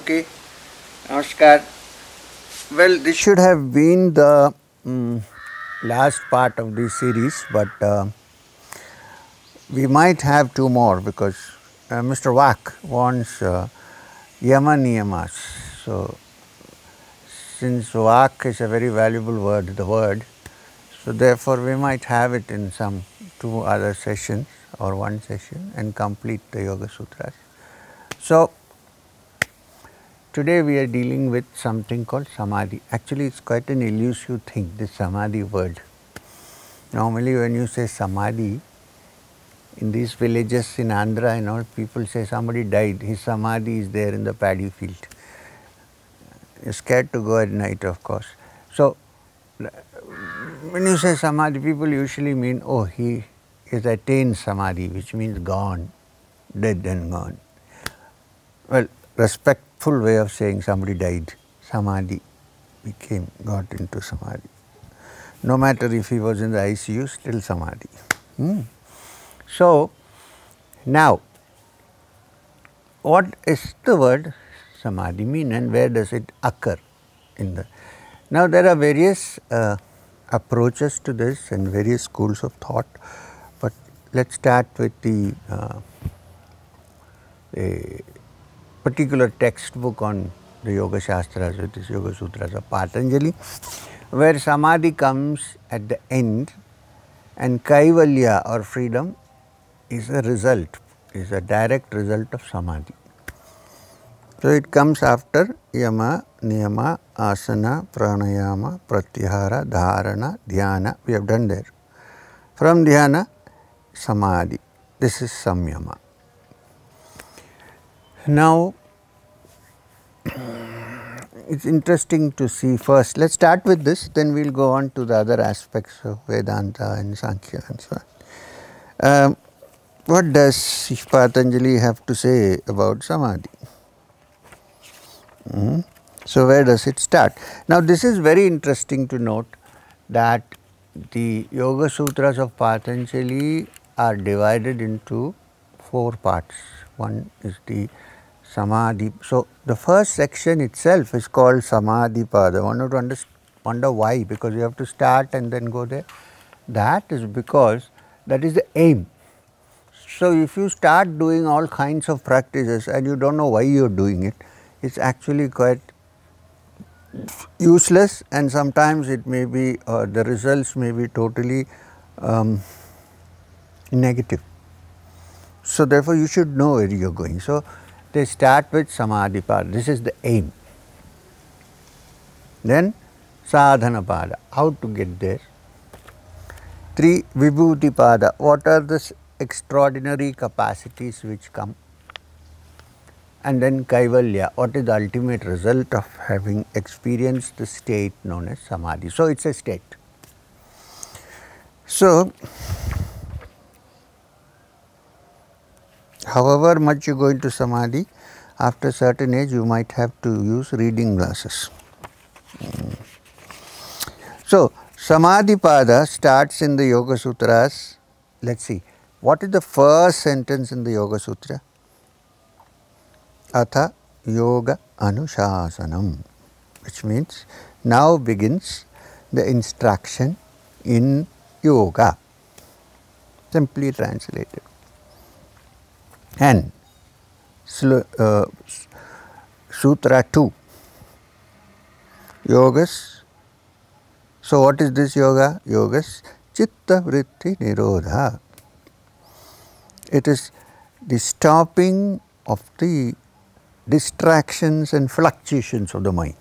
Okay, Namaskar. Well, this should have been the last part of this series, but we might have two more because Mr. Wak wants Yama Niyamas. So, since Wak is a very valuable word, so therefore we might have it in some two other sessions or one session and complete the Yoga Sutras. So, today we are dealing with something called Samadhi. Actually, it's quite an elusive thing, this Samadhi word. Normally when you say Samadhi, in these villages in Andhra and all, people say somebody died, his Samadhi is there in the paddy field. You're scared to go at night, of course. So, when you say Samadhi, people usually mean, oh, he has attained Samadhi, which means gone, dead and gone. Well, respectful way of saying somebody died, Samadhi got into Samadhi. No matter if he was in the ICU, still Samadhi. So, now, what is the word Samadhi mean and where does it occur in the… Now, there are various approaches to this and various schools of thought, but let us start with the particular textbook on the Yoga Shastras, which is Yoga Sutras of Patanjali, where Samadhi comes at the end and Kaivalya or freedom is a result, is a direct result of Samadhi. So, it comes after Yama, Niyama, Asana, Pranayama, Pratyahara, Dharana, Dhyana, we have done there. From Dhyana, Samadhi, this is Samyama. Now, it's interesting to see first, let us start with this, then we will go on to the other aspects of Vedanta and Sankhya and so on. What does Patanjali have to say about Samadhi? So, where does it start? Now, this is very interesting to note that the Yoga Sutras of Patanjali are divided into four parts. One is the Samadhi. So, the first section itself is called Samadhi Pada. One would wonder why, because you have to start and then go there. That is because that is the aim. So, if you start doing all kinds of practices and you do not know why you are doing it, it is actually quite useless and sometimes it may be the results may be totally negative. So, therefore, you should know where you are going. So, they start with Samadhi Pada, this is the aim. Then Sadhana Pada, how to get there. 3. Vibhuti Pada, what are the extraordinary capacities which come. And then Kaivalya, what is the ultimate result of having experienced the state known as Samadhi. So, it is a state. So, however much you go into Samadhi, after a certain age you might have to use reading glasses. So, Samadhi Pada starts in the Yoga Sutras. Let us see, what is the first sentence in the Yoga Sutra? Atha Yoga Anushasanam, which means now begins the instruction in yoga, simply translated. And Sutra 2, Yogas. So, what is this yoga? Yogas Chitta Vritti Nirodha. It is the stopping of the distractions and fluctuations of the mind.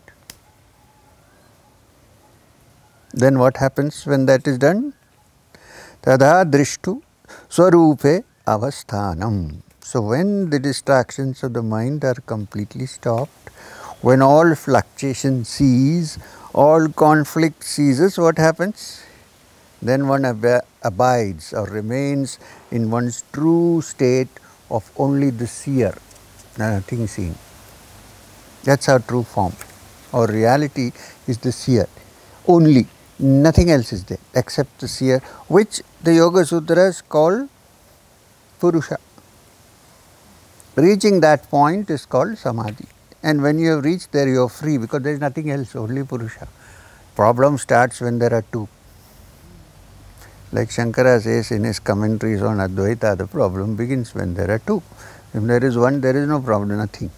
Then what happens when that is done? Tada drishtu swarupe avasthanam. So, when the distractions of the mind are completely stopped, when all fluctuation cease, all conflict ceases, what happens? Then one abides or remains in one's true state of only the seer, nothing seen. That is our true form. Our reality is the seer, only, nothing else is there except the seer, which the Yoga Sutras call Purusha. Reaching that point is called Samadhi. and when you have reached there you are free, because there is nothing else, only Purusha. Problem starts when there are two. Like Shankara says in his commentaries on Advaita, the problem begins when there are two. If there is one, there is no problem, nothing.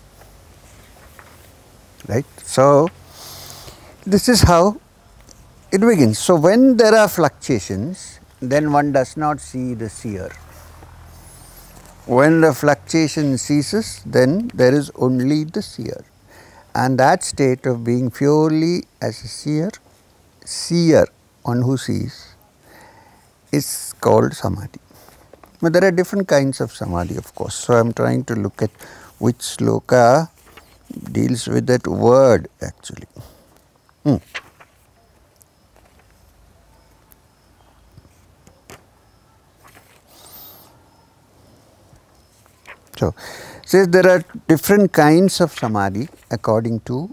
Right? So, this is how it begins. So, when there are fluctuations, then one does not see the seer. When the fluctuation ceases, then there is only the seer. And that state of being purely as a seer, one who sees, is called samadhi. But there are different kinds of samadhi, of course. So, I am trying to look at which sloka deals with that word actually. So, says there are different kinds of samadhi according to,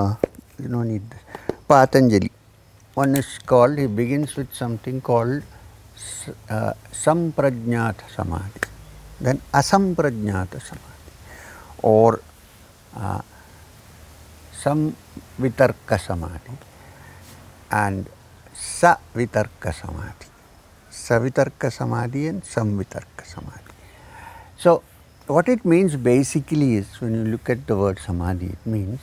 Patanjali. One is called, he begins with something called samprajnata samadhi, then asamprajnata samadhi, or samvitarka samadhi and savitarka samadhi. Savitarka samadhi and samvitarka samadhi. So, what it means basically is, when you look at the word samadhi, it means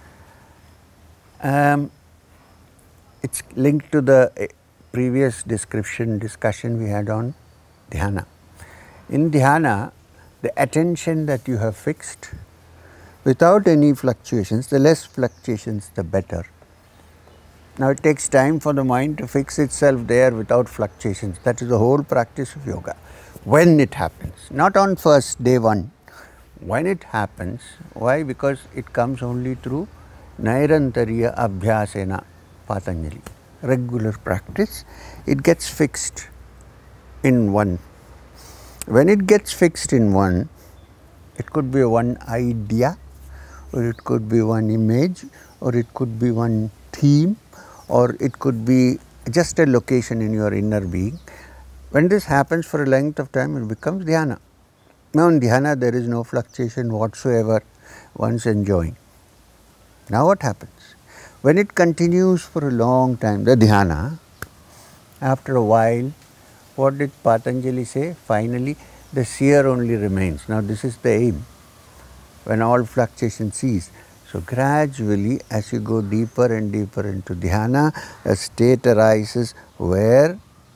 it's linked to the previous discussion we had on dhyana. In dhyana, the attention that you have fixed without any fluctuations, the less fluctuations the better. Now, it takes time for the mind to fix itself there without fluctuations. That is the whole practice of yoga. When it happens, not on first day one, when it happens. Why? Because it comes only through Nairantariya Abhyasena, Patanjali, regular practice. It gets fixed in one. When it gets fixed in one, it could be one idea, or it could be one image, or it could be one theme, or it could be just a location in your inner being. When this happens for a length of time, it becomes dhyana. Now, in dhyana, there is no fluctuation whatsoever, one's enjoying. Now, what happens? When it continues for a long time, the dhyana, after a while, what did Patanjali say? Finally, the seer only remains. Now, this is the aim, when all fluctuation cease. So, gradually, as you go deeper and deeper into dhyana, a state arises where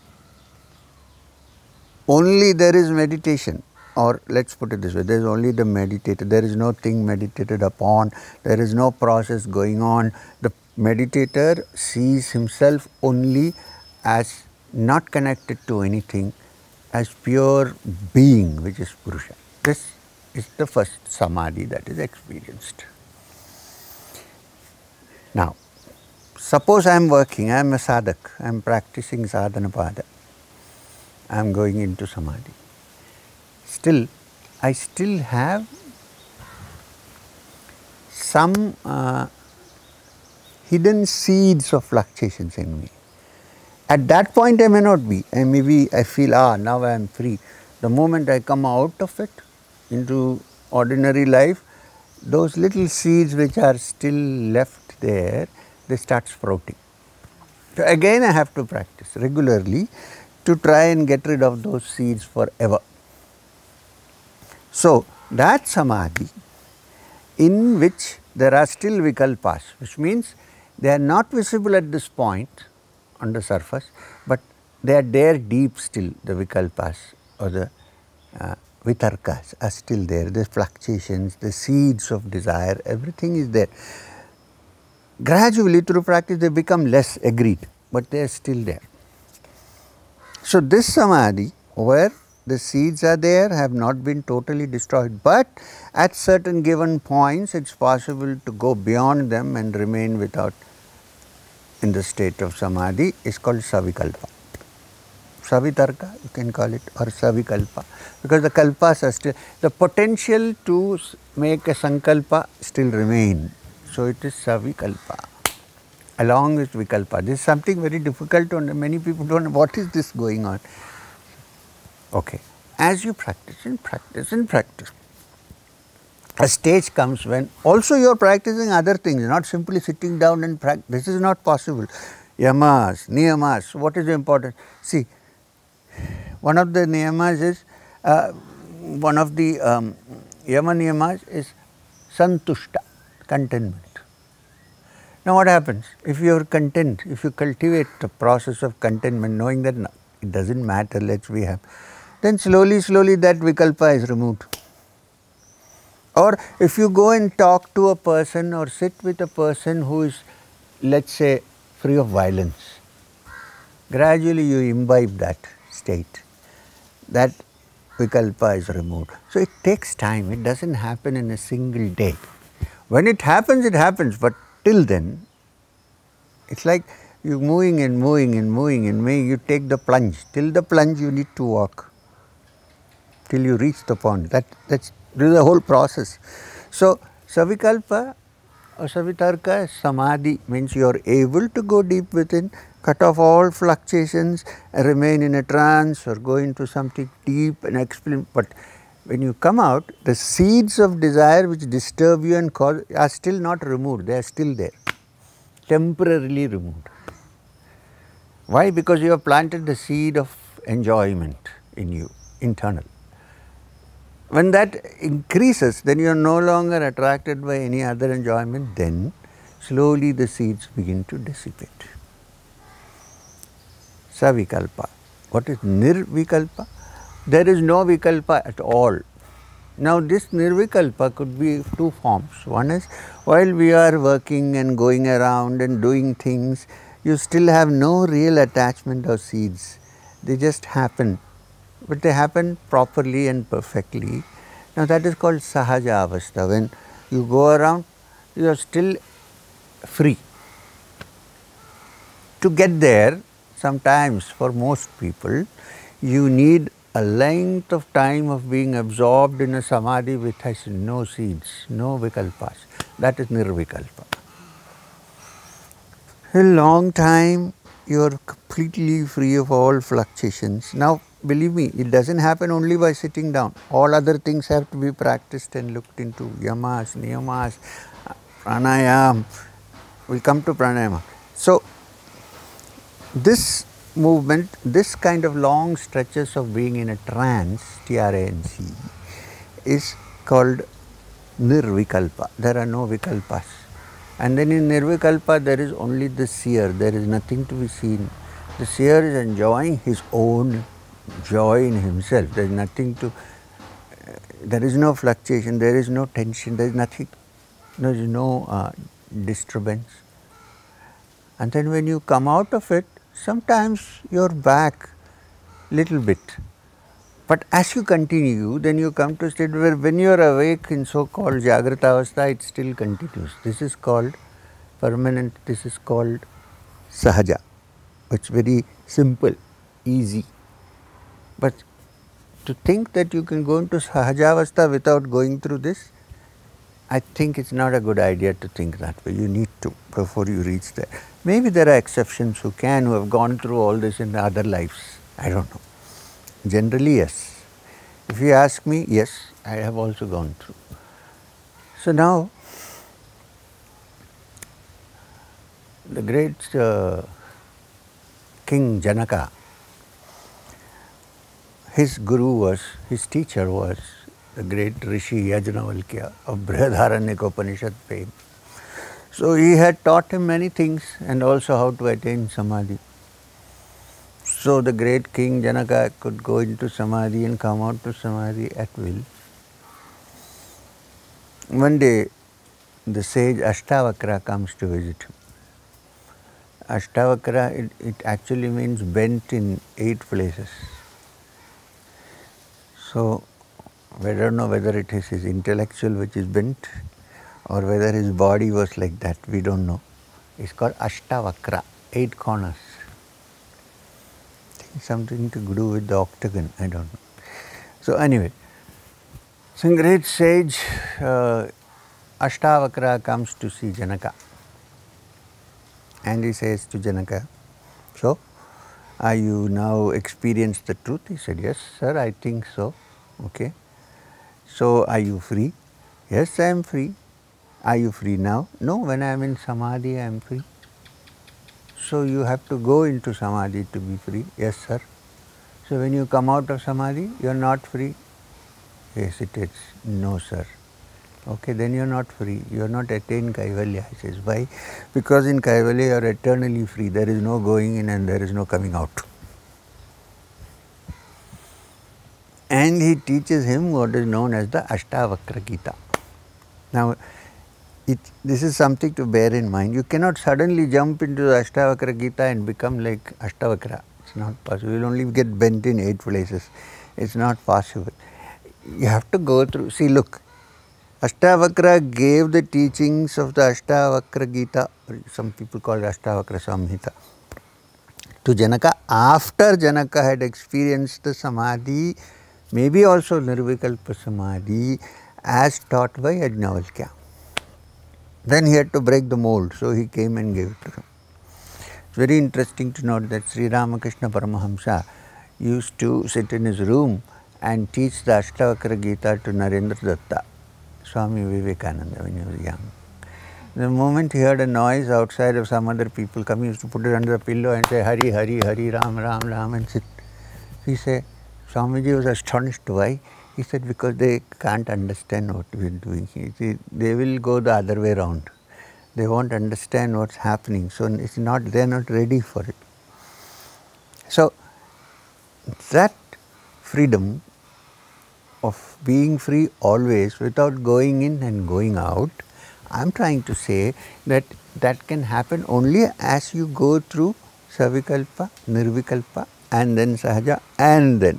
only there is meditation, or let us put it this way, there is only the meditator, there is no thing meditated upon, there is no process going on. The meditator sees himself only as not connected to anything, as pure being, which is Purusha. This is the first samadhi that is experienced. Now, suppose I am working, I am a sadhak, I am practicing sadhanapada, I am going into samadhi. Still, I still have some hidden seeds of fluctuations in me. At that point, I may not be, and maybe I feel, now I am free. The moment I come out of it into ordinary life, those little seeds which are still left there, they start sprouting. So, again I have to practice regularly to try and get rid of those seeds forever. So, that samadhi in which there are still vikalpas, which means they are not visible at this point on the surface, but they are there deep still, the vikalpas or the vitarkas are still there, the fluctuations, the seeds of desire, everything is there. Gradually through practice they become less, agreed, but they are still there. So, this samadhi where the seeds are there have not been totally destroyed, but at certain given points it is possible to go beyond them and remain without, in the state of samadhi, is called savikalpa. Savitarka you can call it, or savikalpa, because the kalpas are still, the potential to make a sankalpa still remain. So, it is savikalpa along with vikalpa. This is something very difficult to understand. Many people don't know what is this going on. Okay. As you practice and practice and practice, a stage comes when also you are practicing other things, not simply sitting down and practice. This is not possible. Yamas, niyamas, what is important? See, one of the niyamas is, one of the yama niyamas is santushta, contentment. Now what happens? If you are content, if you cultivate the process of contentment, knowing that no, it does not matter, let us be happy, then slowly that vikalpa is removed. Or if you go and talk to a person or sit with a person who is, let us say, free of violence, gradually you imbibe that state, that vikalpa is removed. So it takes time, it does not happen in a single day. When it happens, but till then, it is like you moving, you take the plunge. Till the plunge you need to walk, till you reach the pond. This is the whole process. So, savikalpa or savitarka, samadhi means you are able to go deep within, cut off all fluctuations, remain in a trance or go into something deep and explain. But when you come out, the seeds of desire which disturb you and cause are still not removed, they are still there, temporarily removed. Why? Because you have planted the seed of enjoyment in you, internal. When that increases, then you are no longer attracted by any other enjoyment, then slowly the seeds begin to dissipate. Savikalpa. What is nirvikalpa? There is no vikalpa at all. Now this nirvikalpa could be two forms. One is while we are working and going around and doing things, you still have no real attachment of seeds. They just happen, but they happen properly and perfectly. Now that is called sahaja avastha. When you go around, you are still free. To get there, sometimes for most people, you need a length of time of being absorbed in a samadhi which has no seeds, no vikalpas. That is nirvikalpa. A long time you are completely free of all fluctuations. Now believe me, it does not happen only by sitting down. All other things have to be practiced and looked into. Yamas, niyamas, pranayam. We will come to pranayama. So this movement, this kind of long stretches of being in a trance, trance, is called nirvikalpa. There are no vikalpas. And then in nirvikalpa there is only the seer, there is nothing to be seen. The seer is enjoying his own joy in himself, there is nothing to, there is no fluctuation, there is no tension, there is nothing, there is no disturbance. And then when you come out of it, sometimes you are back little bit. But as you continue, then you come to a state where when you are awake in so-called Jagrata Avastha, it still continues. This is called permanent, this is called Sahaja. It's very simple, easy. But to think that you can go into Sahaja Avastha without going through this, I think it's not a good idea to think that way. You need to before you reach there. Maybe there are exceptions who have gone through all this in other lives. I don't know. Generally, yes. If you ask me, yes, I have also gone through. So now, the great King Janaka, his guru was, his teacher was the great Rishi Yajnavalkya of Brihadaranyaka Upanishad fame. So he had taught him many things and also how to attain Samadhi. So the great King Janaka could go into Samadhi and come out to Samadhi at will. One day the sage Ashtavakra comes to visit him. Ashtavakra, it actually means bent in 8 places. So I don't know whether it is his intellectual which is bent or whether his body was like that, we don't know. It's called Ashtavakra, 8 corners. Something to do with the octagon, I don't know. So anyway, some great sage Ashtavakra comes to see Janaka and he says to Janaka, so are you now experienced the truth? He said, yes sir, I think so. Okay. So are you free? Yes, I am free. Are you free now? No, when I am in Samadhi, I am free. So you have to go into Samadhi to be free. Yes, sir. So when you come out of Samadhi, you are not free. Yes, it is. No, sir. Okay, then you are not free. You are not attained Kaivalya. He says, why? Because in Kaivalya you are eternally free. There is no going in and there is no coming out. And he teaches him what is known as the Ashtavakra Gita. Now, this is something to bear in mind. You cannot suddenly jump into the Ashtavakra Gita and become like Ashtavakra. It's not possible. You will only get bent in 8 places. It's not possible. You have to go through. See, look. Ashtavakra gave the teachings of the Ashtavakra Gita, some people call it Ashtavakra Samhita, to Janaka after Janaka had experienced the Samadhi, maybe also Nirvikalpa Samadhi, as taught by Yajnavalkya. Then he had to break the mold, so he came and gave it to him. It's very interesting to note that Sri Ramakrishna Paramahamsa used to sit in his room and teach the Ashtavakra Gita to Narendra Datta, Swami Vivekananda, when he was young. The moment he heard a noise outside of some other people coming, he used to put it under the pillow and say, Hari, Hari, Hari, Ram, Ram, Ram, and sit. He said, Swamiji was astonished. Why? He said, because they can't understand what we are doing. See, they will go the other way around. They won't understand what's happening. So it's not, they are not ready for it. So that freedom of being free always without going in and going out, I am trying to say that that can happen only as you go through Savikalpa, Nirvikalpa, and then Sahaja, and then.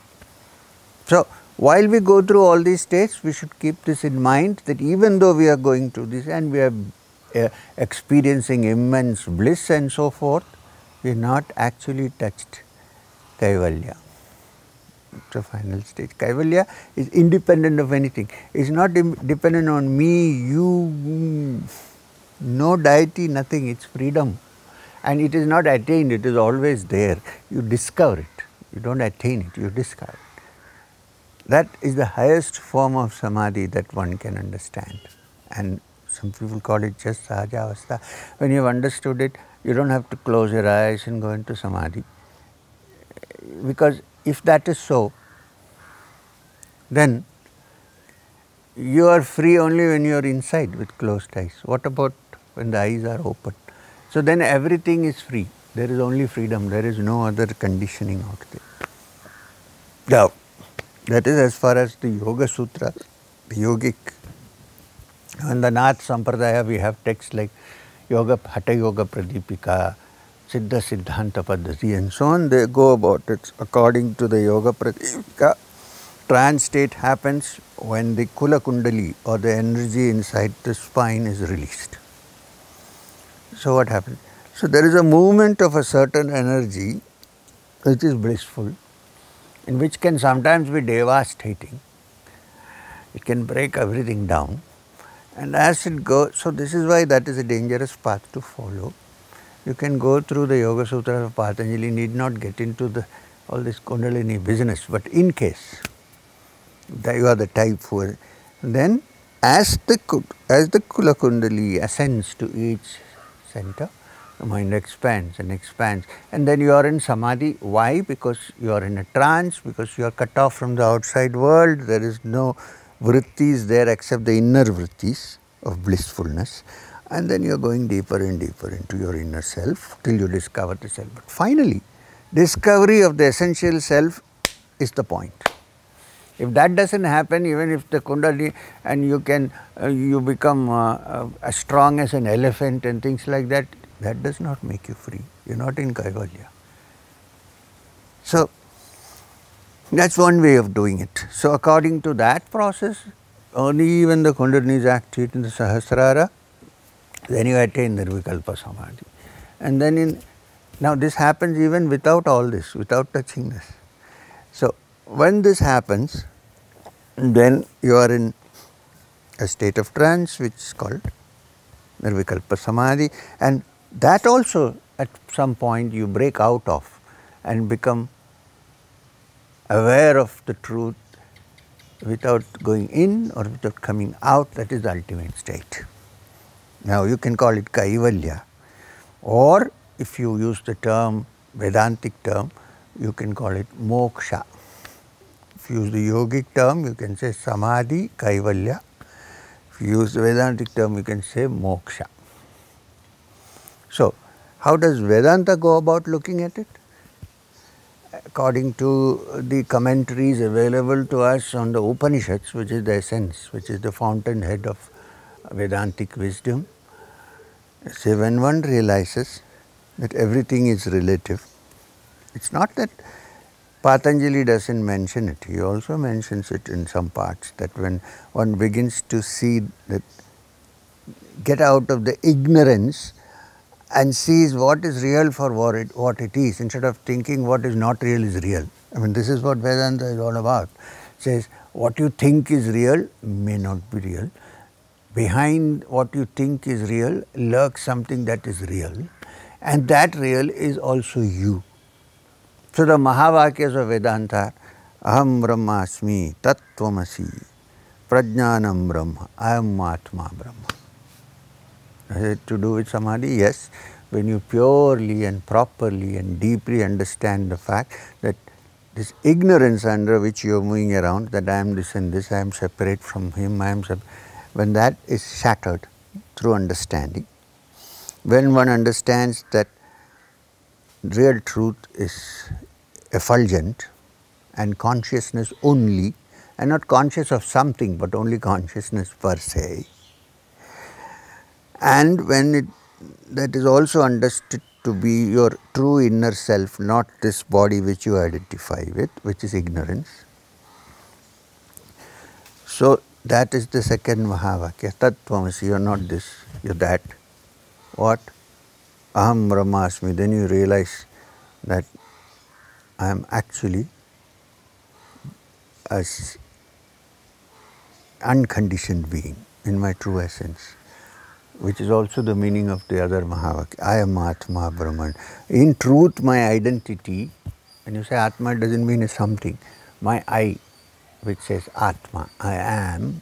So while we go through all these states, we should keep this in mind, that even though we are going through this and we are experiencing immense bliss and so forth, we are not actually touched Kaivalya. The final stage. Kaivalya is independent of anything. It's not dependent on me, you, no deity, nothing. It's freedom. And it is not attained, it is always there. You discover it. You don't attain it, you discover it. That is the highest form of samadhi that one can understand. And some people call it just Sahaja Avastha. When you have understood it, you don't have to close your eyes and go into samadhi. Because if that is so, then you are free only when you are inside with closed eyes. What about when the eyes are open? So then everything is free. There is only freedom. There is no other conditioning out there. Now, that is as far as the Yoga Sutras, the yogic. In the Nath Sampradaya, we have texts like Yoga, Hatha Yoga Pradipika, Siddha Siddhanta Paddhati, and so on. They go about it according to the Yoga Pradipika. Trance state happens when the Kula Kundali or the energy inside the spine is released. So what happens? So there is a movement of a certain energy which is blissful, and which can sometimes be devastating. It can break everything down. And as it goes, so this is why that is a dangerous path to follow. You can go through the Yoga Sutras of Patanjali, need not get into all this Kundalini business, but in case that you are the type who, then as the Kula Kundali ascends to each center, the mind expands and expands, and then you are in samadhi. Why? Because you are in a trance, because you are cut off from the outside world. There is no vrittis there except the inner vrittis of blissfulness, and then you are going deeper and deeper into your inner self till you discover the self. But finally, discovery of the essential self is the point. If that doesn't happen, even if the Kundalini and you become as strong as an elephant and things like that, that does not make you free. You are not in Kaivalya. So that's one way of doing it. So according to that process, only when the Kundalini is active in the Sahasrara, then you attain Nirvikalpa Samadhi. And then now this happens even without all this, without touching this. So when this happens, then you are in a state of trance which is called Nirvikalpa Samadhi, and that also at some point you break out of and become aware of the truth without going in or without coming out, that is the ultimate state. Now you can call it Kaivalya, or if you use the term, Vedantic term, you can call it moksha. If you use the yogic term, you can say Samadhi, Kaivalya. If you use the Vedantic term, you can say moksha. So, how does Vedanta go about looking at it? According to the commentaries available to us on the Upanishads, which is the essence, which is the fountainhead of Vedantic wisdom, say when one realizes that everything is relative, it's not that Patanjali doesn't mention it, he also mentions it in some parts, that when one begins to see that, get out of the ignorance and sees what is real for what it is, instead of thinking what is not real is real. I mean, this is what Vedanta is all about. It says what you think is real may not be real. Behind what you think is real lurks something that is real, and that real is also you. So the Mahavakyas of Vedanta, Aham Brahmasmi, Tattvamasi, Prajnanam Brahma, I am Atma Brahma. Has it to do with Samadhi? Yes. When you purely and properly and deeply understand the fact that this ignorance under which you are moving around, that I am this and this, I am separate from him, when that is shattered through understanding, when one understands that real truth is effulgent and consciousness only, and not conscious of something but only consciousness per se, and when that is also understood to be your true inner self, not this body which you identify with, which is ignorance. So that is the second Mahavakya, Tattvamasi, you are not this, you are that. What? Aham Brahmasmi, then you realize that I am actually as unconditioned being in my true essence, which is also the meaning of the other Mahavakya, I am Atma Brahman. In truth, my identity, when you say Atma, it doesn't mean a something. My I, which says Atma, I am,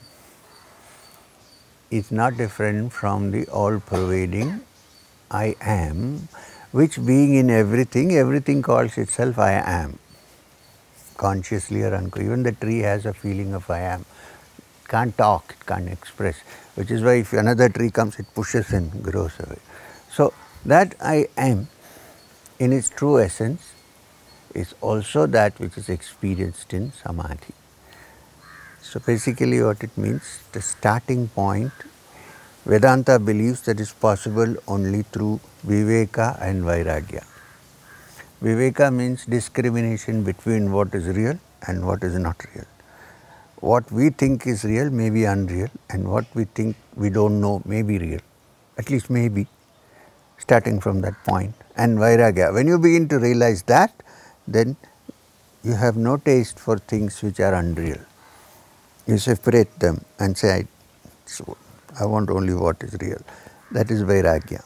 is not different from the all-pervading I am, which being in everything, everything calls itself I am, consciously or unconsciously. Even the tree has a feeling of I am. It can't talk, it can't express, which is why if another tree comes, it pushes and grows away. So that I am, in its true essence, is also that which is experienced in Samadhi. So basically what it means, the starting point, Vedanta believes that is possible only through Viveka and Vairagya. Viveka means discrimination between what is real and what is not real. What we think is real may be unreal, and what we think we don't know may be real, at least maybe, starting from that point. And Vairagya, when you begin to realize that, then you have no taste for things which are unreal. You separate them and say, I want only what is real. That is Vairagya.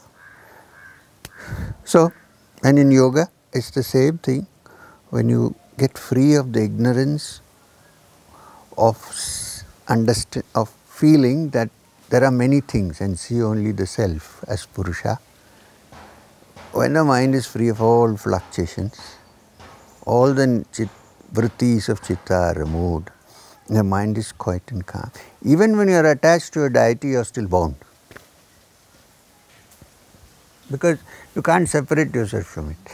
So, and in yoga, it's the same thing. When you get free of the ignorance of feeling that there are many things and see only the self as Purusha, when the mind is free of all fluctuations, all the vrittis of chitta are removed, the mind is quiet and calm. Even when you are attached to a deity, you are still bound, because you can't separate yourself from it.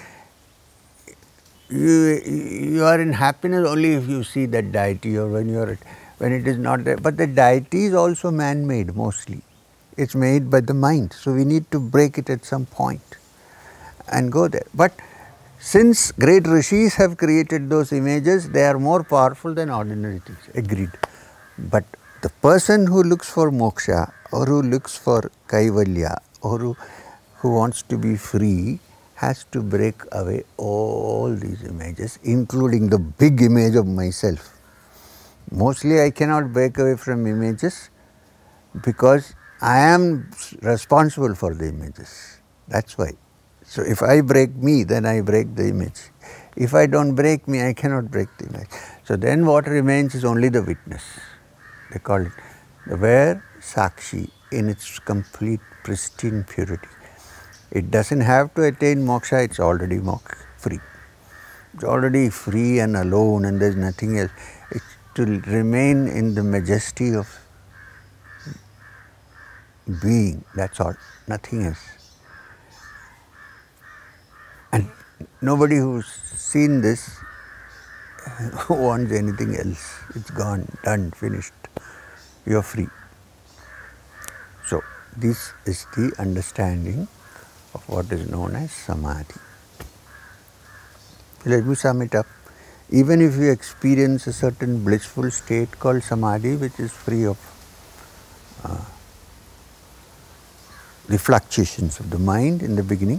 You are in happiness only if you see that deity, or when it is not there. But the deity is also man-made mostly. It's made by the mind. So we need to break it at some point and go there. But since great rishis have created those images, they are more powerful than ordinary things. Agreed. But the person who looks for moksha, or who looks for kaivalya, or who wants to be free, has to break away all these images, including the big image of myself. Mostly I cannot break away from images because I am responsible for the images. That's why. So if I break me, then I break the image. If I don't break me, I cannot break the light. So then what remains is only the witness. They call it the where Sakshi in its complete pristine purity. It doesn't have to attain moksha, it's already free. It's already free and alone and there's nothing else. It's to remain in the majesty of being, that's all, nothing else. And nobody who's seen this wants anything else. It's gone, done, finished. You're free. So, this is the understanding of what is known as samadhi. Let me sum it up. Even if you experience a certain blissful state called samadhi, which is free of the fluctuations of the mind in the beginning,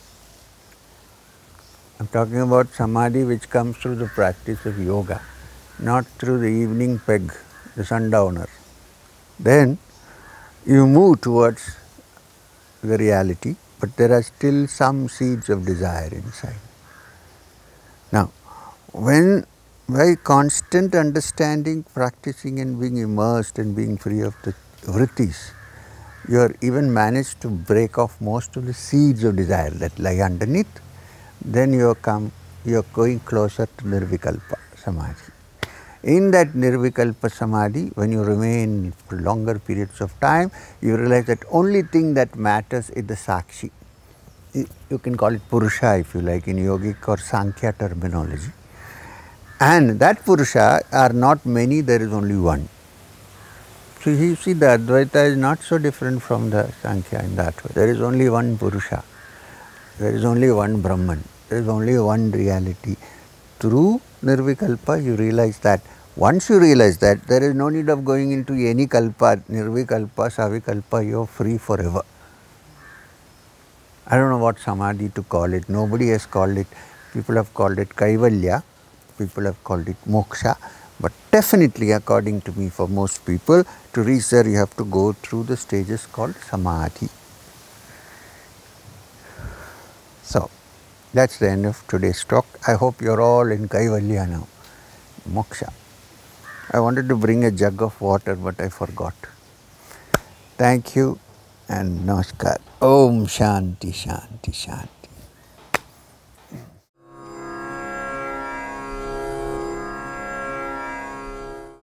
I'm talking about samadhi which comes through the practice of yoga, not through the evening peg, the sundowner. Then you move towards the reality, but there are still some seeds of desire inside. Now, when by constant understanding, practicing and being immersed and being free of the vrittis, you are even managed to break off most of the seeds of desire that lie underneath, then you are going closer to Nirvikalpa Samadhi. In that Nirvikalpa Samadhi, when you remain for longer periods of time, you realize that only thing that matters is the Sakshi. You can call it Purusha if you like in yogic or Sankhya terminology. And that Purusha are not many, there is only one. So you see the Advaita is not so different from the Sankhya in that way. There is only one Purusha. There is only one Brahman. There is only one reality. Through Nirvikalpa, you realize that. Once you realize that, there is no need of going into any kalpa, Nirvikalpa, Savikalpa, you are free forever. I don't know what samadhi to call it. Nobody has called it. People have called it Kaivalya. People have called it moksha. But definitely, according to me, for most people, to reach there, you have to go through the stages called samadhi. So, that's the end of today's talk. I hope you're all in Kaivalya now, moksha. I wanted to bring a jug of water, but I forgot. Thank you and namaskar. Om Shanti, Shanti, Shanti.